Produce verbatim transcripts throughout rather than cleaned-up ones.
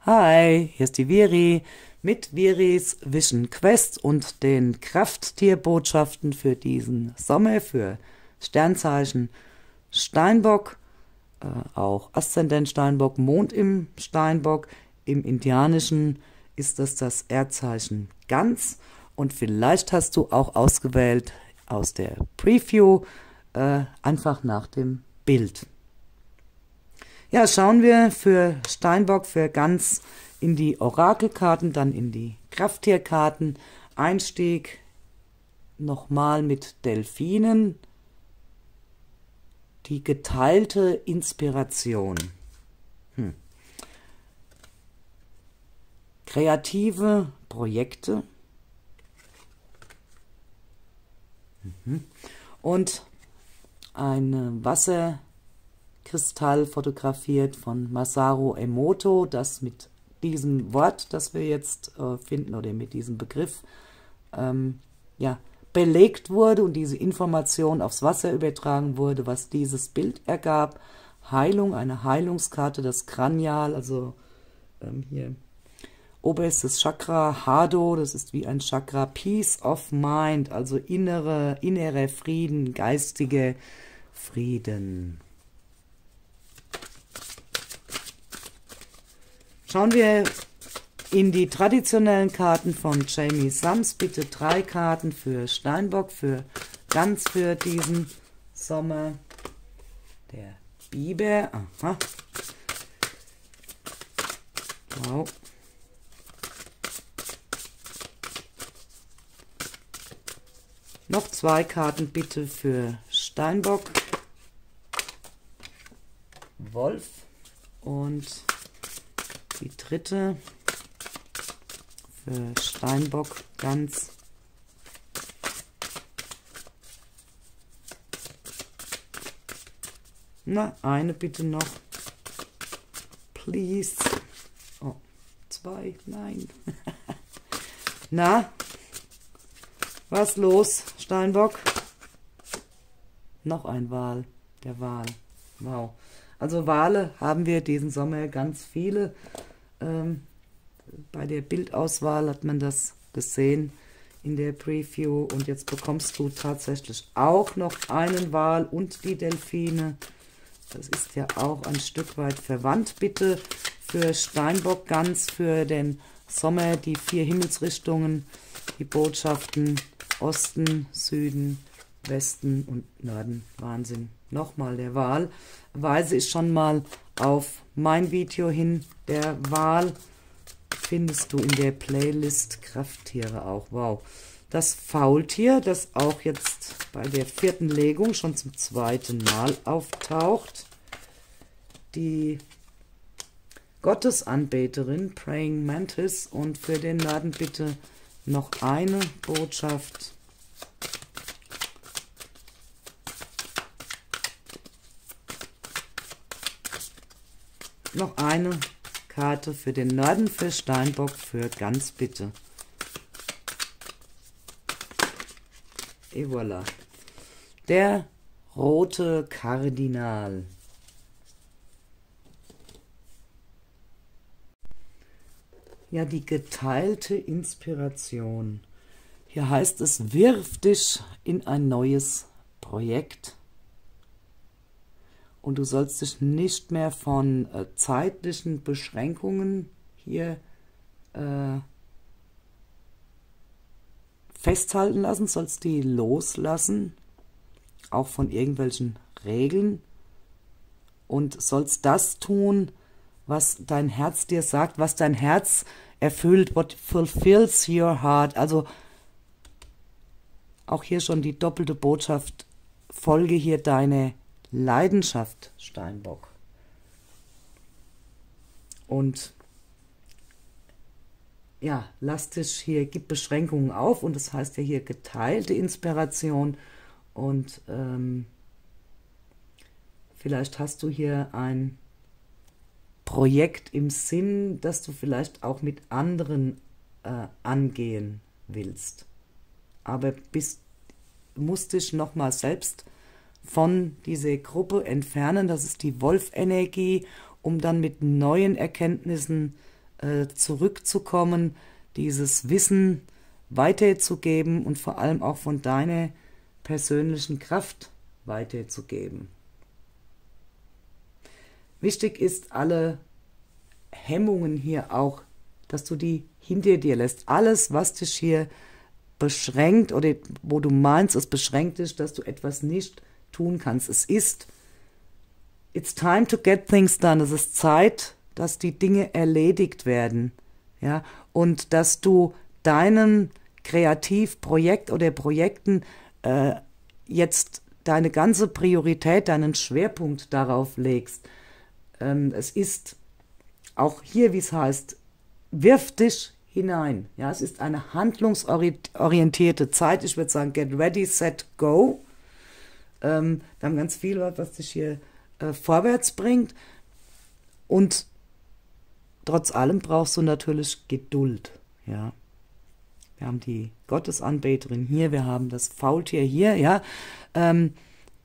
Hi, hier ist die Viri mit Viris Vision Quest und den Krafttierbotschaften für diesen Sommer für Sternzeichen Steinbock, äh, auch Aszendent Steinbock, Mond im Steinbock. Im Indianischen ist das das Erdzeichen Gans und vielleicht hast du auch ausgewählt aus der Preview äh, einfach nach dem Bild. Ja, schauen wir für Steinbock, für Gans in die Orakelkarten, dann in die Krafttierkarten. Einstieg nochmal mit Delfinen. Die geteilte Inspiration. Hm. Kreative Projekte. Mhm. Und ein Wasserkristall fotografiert von Masaru Emoto, das mit diesem Wort, das wir jetzt äh, finden, oder mit diesem Begriff, ähm, ja, belegt wurde und diese Information aufs Wasser übertragen wurde, was dieses Bild ergab. Heilung, eine Heilungskarte, das Kranial, also ähm, hier oberstes Chakra, Hado, das ist wie ein Chakra, Peace of Mind, also innere, innerer Frieden, geistige Frieden. Schauen wir in die traditionellen Karten von Jamie Sams. Bitte drei Karten für Steinbock, für Gans für diesen Sommer. Der Biber, aha. Wow. Noch zwei Karten bitte für Steinbock, Wolf und die dritte für Steinbock, Gans. Na, eine bitte noch. Please. Oh, zwei, nein. Na, was los, Steinbock? Noch ein Wal, der Wal. Wow. Also Wale haben wir diesen Sommer ganz viele. Ähm, bei der Bildauswahl hat man das gesehen in der Preview. Und jetzt bekommst du tatsächlich auch noch einen Wal und die Delfine. Das ist ja auch ein Stück weit verwandt. Bitte für Steinbock Gans für den Sommer die vier Himmelsrichtungen, die Botschaften Osten, Süden, Westen und Norden. Wahnsinn. Nochmal der Wal. Weise ich schon mal auf mein Video hin. Der Wal findest du in der Playlist Krafttiere auch. Wow. Das Faultier, das auch jetzt bei der vierten Legung schon zum zweiten Mal auftaucht. Die Gottesanbeterin, Praying Mantis. Und für den Norden bitte noch eine Botschaft. Noch eine Karte für den Norden, für Steinbock, für Gans bitte. Et voilà. Der rote Kardinal. Ja, die geteilte Inspiration. Hier heißt es, wirf dich in ein neues Projekt. Und du sollst dich nicht mehr von äh, zeitlichen Beschränkungen hier äh, festhalten lassen, sollst die loslassen, auch von irgendwelchen Regeln. Und sollst das tun, was dein Herz dir sagt, was dein Herz erfüllt, what fulfills your heart. Also auch hier schon die doppelte Botschaft, folge hier deine Leidenschaft, Steinbock. Und ja, lass dich hier, gib Beschränkungen auf, und das heißt ja hier geteilte Inspiration. Und ähm, vielleicht hast du hier ein Projekt im Sinn, das du vielleicht auch mit anderen äh, angehen willst. Aber bist, musst dich nochmal selbst von dieser Gruppe entfernen, das ist die Wolfenergie, um dann mit neuen Erkenntnissen äh, zurückzukommen, dieses Wissen weiterzugeben und vor allem auch von deiner persönlichen Kraft weiterzugeben. Wichtig ist, alle Hemmungen hier auch, dass du die hinter dir lässt. Alles, was dich hier beschränkt oder wo du meinst, es beschränkt dich, dass du etwas nicht tun kannst. Es ist, it's time to get things done. Es ist Zeit, dass die Dinge erledigt werden. Ja? Und dass du deinen Kreativprojekt oder Projekten äh, jetzt deine ganze Priorität, deinen Schwerpunkt darauf legst. Ähm, es ist auch hier, wie es heißt, wirf dich hinein. Ja, es ist eine handlungsorientierte Zeit. Ich würde sagen, get ready, set, go. Ähm, wir haben ganz viel, was dich hier äh, vorwärts bringt. Und trotz allem brauchst du natürlich Geduld. Ja. Wir haben die Gottesanbeterin hier, wir haben das Faultier hier. Ja. Ähm,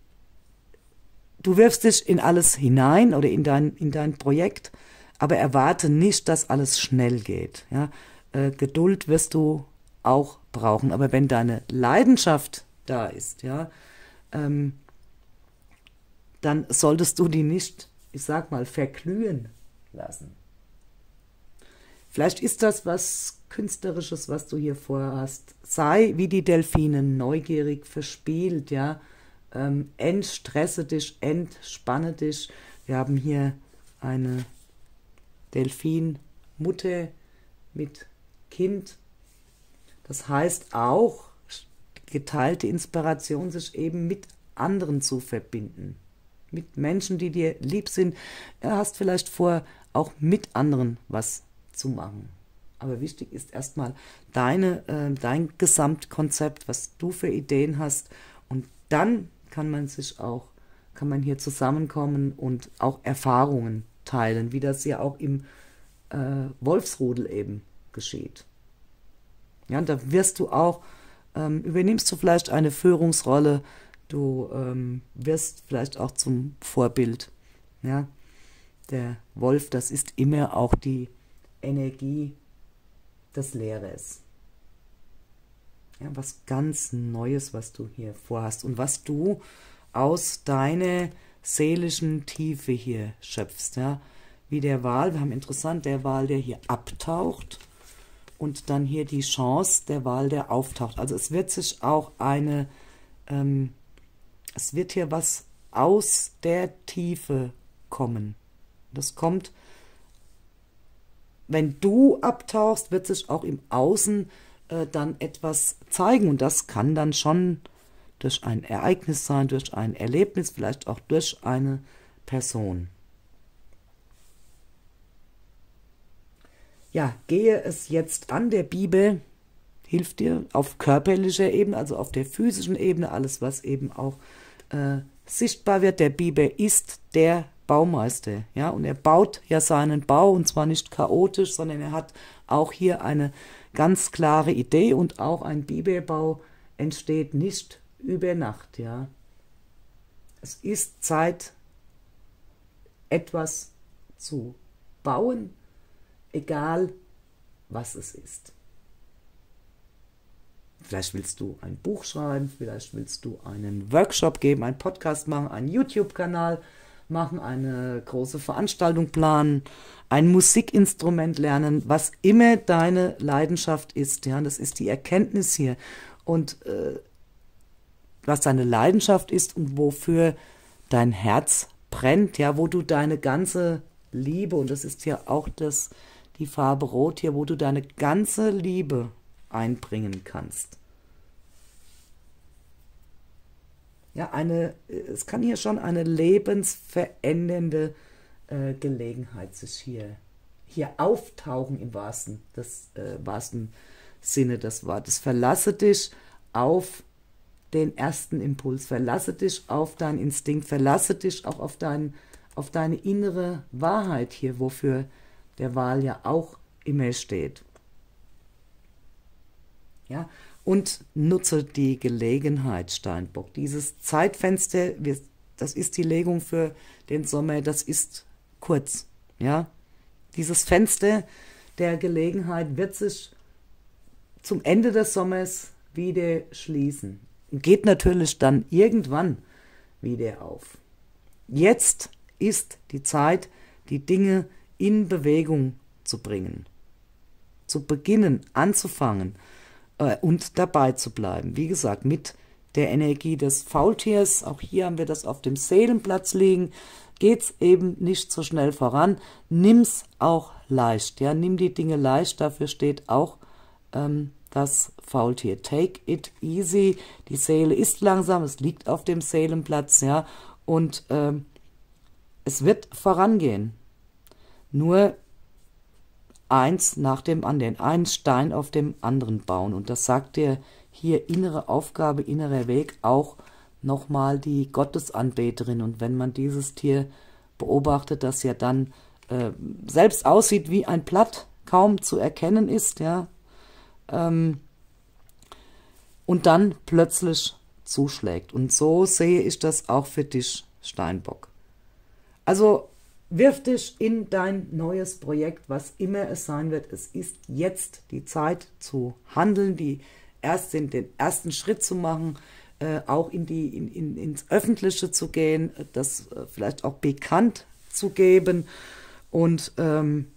du wirfst dich in alles hinein oder in dein, in dein Projekt, aber erwarte nicht, dass alles schnell geht. Ja. Äh, Geduld wirst du auch brauchen, aber wenn deine Leidenschaft da ist, ja, ähm, dann solltest du die nicht, ich sag mal, verglühen lassen. Vielleicht ist das was Künstlerisches, was du hier vorhast. Sei wie die Delfine, neugierig, verspielt, ja. Ähm, entstresse dich, entspanne dich. Wir haben hier eine Delfinmutter mit Kind. Das heißt auch, geteilte Inspiration, sich eben mit anderen zu verbinden. Mit Menschen, die dir lieb sind. Du hast vielleicht vor, auch mit anderen was zu machen. Aber wichtig ist erstmal deine, äh, dein Gesamtkonzept, was du für Ideen hast. Und dann kann man sich auch, kann man hier zusammenkommen und auch Erfahrungen teilen, wie das ja auch im äh, Wolfsrudel eben geschieht. Ja, und da wirst du auch, ähm, übernimmst du vielleicht eine Führungsrolle, du ähm, wirst vielleicht auch zum Vorbild. Ja, der Wolf, das ist immer auch die Energie des Lehrers. Ja, was ganz Neues, was du hier vorhast und was du aus deiner seelischen Tiefe hier schöpfst. Ja, wie der Wal, wir haben interessant, der Wal, der hier abtaucht und dann hier die Chance, der Wal, der auftaucht. Also es wird sich auch eine, ähm, es wird hier was aus der Tiefe kommen. Das kommt, wenn du abtauchst, wird sich auch im Außen äh, dann etwas zeigen. Und das kann dann schon durch ein Ereignis sein, durch ein Erlebnis, vielleicht auch durch eine Person. Ja, gehe es jetzt an. Der Bibel hilft dir auf körperlicher Ebene, also auf der physischen Ebene, alles, was eben auch äh, sichtbar wird. Der Bibel ist der Baumeister, ja, und er baut ja seinen Bau, und zwar nicht chaotisch, sondern er hat auch hier eine ganz klare Idee, und auch ein Bibelbau entsteht nicht über Nacht, ja. Es ist Zeit, etwas zu bauen, egal was es ist. Vielleicht willst du ein Buch schreiben, vielleicht willst du einen Workshop geben, einen Podcast machen, einen YouTube-Kanal machen, eine große Veranstaltung planen, ein Musikinstrument lernen, was immer deine Leidenschaft ist. Ja, das ist die Erkenntnis hier. Und äh, was deine Leidenschaft ist und wofür dein Herz brennt, ja, wo du deine ganze Liebe, und das ist ja auch das, die Farbe Rot hier, wo du deine ganze Liebe einbringen kannst. Ja, eine, es kann hier schon eine lebensverändernde äh, Gelegenheit sich hier, hier auftauchen im wahrsten, des, äh, wahrsten Sinne des Wortes. Verlasse dich auf den ersten Impuls, verlasse dich auf deinen Instinkt, verlasse dich auch auf, dein, auf deine innere Wahrheit hier, wofür der Wal ja auch immer steht. Ja, und nutze die Gelegenheit, Steinbock. Dieses Zeitfenster, das ist die Legung für den Sommer, das ist kurz. Ja, dieses Fenster, der Gelegenheit wird sich zum Ende des Sommers wieder schließen. Geht natürlich dann irgendwann wieder auf. Jetzt ist die Zeit, die Dinge in Bewegung zu bringen, zu beginnen, anzufangen äh, und dabei zu bleiben. Wie gesagt, mit der Energie des Faultiers, auch hier haben wir das auf dem Seelenplatz liegen, geht es eben nicht so schnell voran. Nimm's auch leicht, ja, nimm die Dinge leicht, dafür steht auch ähm, das Faultier. Take it easy, die Seele ist langsam, es liegt auf dem Seelenplatz, ja, und ähm, es wird vorangehen. Nur eins nach dem anderen, einen Stein auf dem anderen bauen. Und das sagt dir hier innere Aufgabe, innerer Weg, auch nochmal die Gottesanbeterin. Und wenn man dieses Tier beobachtet, das ja dann äh, selbst aussieht wie ein Blatt, kaum zu erkennen ist, ja, ähm, und dann plötzlich zuschlägt. Und so sehe ich das auch für dich, Steinbock. Also wirf dich in dein neues Projekt, was immer es sein wird. Es ist jetzt die Zeit zu handeln, die erst den, den ersten Schritt zu machen, äh, auch in die, in, in, ins Öffentliche zu gehen, das äh, vielleicht auch bekannt zu geben und ähm,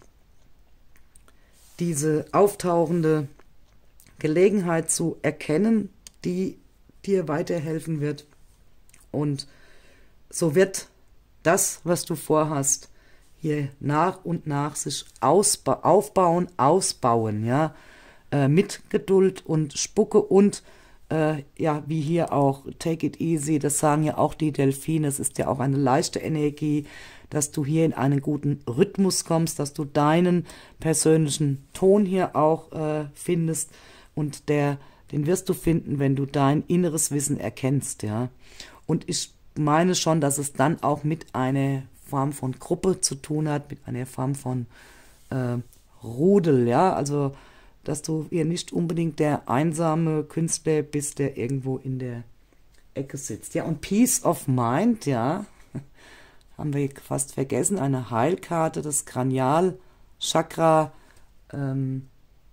diese auftauchende Gelegenheit zu erkennen, die dir weiterhelfen wird. Und so wird das, was du vorhast, hier nach und nach sich ausba aufbauen, ausbauen, ja, äh, mit Geduld und Spucke und, äh, ja, wie hier auch, take it easy, das sagen ja auch die Delfine, es ist ja auch eine leichte Energie, dass du hier in einen guten Rhythmus kommst, dass du deinen persönlichen Ton hier auch äh, findest und der, den wirst du finden, wenn du dein inneres Wissen erkennst, ja, und ich meine schon, dass es dann auch mit einer Form von Gruppe zu tun hat, mit einer Form von äh, Rudel, ja, also, dass du hier nicht unbedingt der einsame Künstler bist, der irgendwo in der Ecke sitzt. Ja, und Peace of Mind, ja, haben wir fast vergessen, eine Heilkarte, das Kranialchakra. Ähm,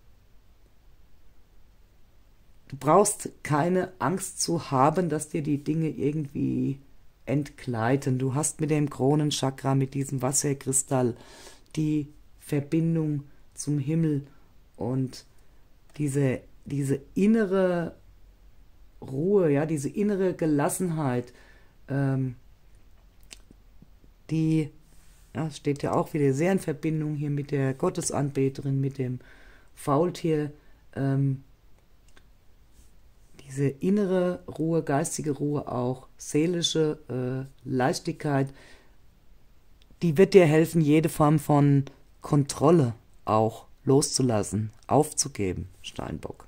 du brauchst keine Angst zu haben, dass dir die Dinge irgendwie entgleiten. Du hast mit dem Kronenchakra, mit diesem Wasserkristall, die Verbindung zum Himmel und diese, diese innere Ruhe, ja, diese innere Gelassenheit, ähm, die ja, steht ja auch wieder sehr in Verbindung hier mit der Gottesanbeterin, mit dem Faultier, ähm, diese innere Ruhe, geistige Ruhe auch, seelische äh, Leichtigkeit, die wird dir helfen, jede Form von Kontrolle auch loszulassen, aufzugeben, Steinbock.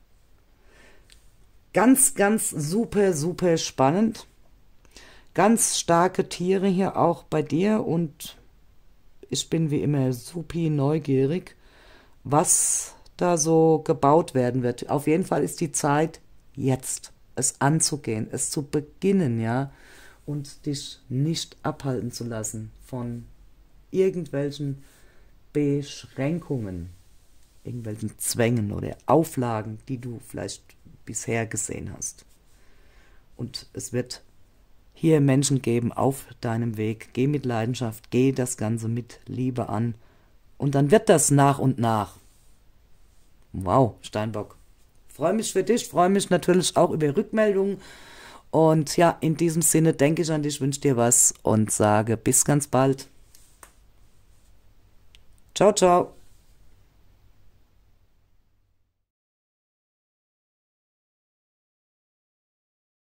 Ganz, ganz super, super spannend. Ganz starke Tiere hier auch bei dir und ich bin wie immer supi neugierig, was da so gebaut werden wird. Auf jeden Fall ist die Zeit jetzt, es anzugehen, es zu beginnen, ja, und dich nicht abhalten zu lassen von irgendwelchen Beschränkungen, irgendwelchen Zwängen oder Auflagen, die du vielleicht bisher gesehen hast. Und es wird hier Menschen geben auf deinem Weg. Geh mit Leidenschaft, geh das Ganze mit Liebe an. Und dann wird das nach und nach. Wow, Steinbock. Freue mich für dich, freue mich natürlich auch über Rückmeldungen. Und ja, in diesem Sinne denke ich an dich, wünsche dir was und sage bis ganz bald. Ciao, ciao.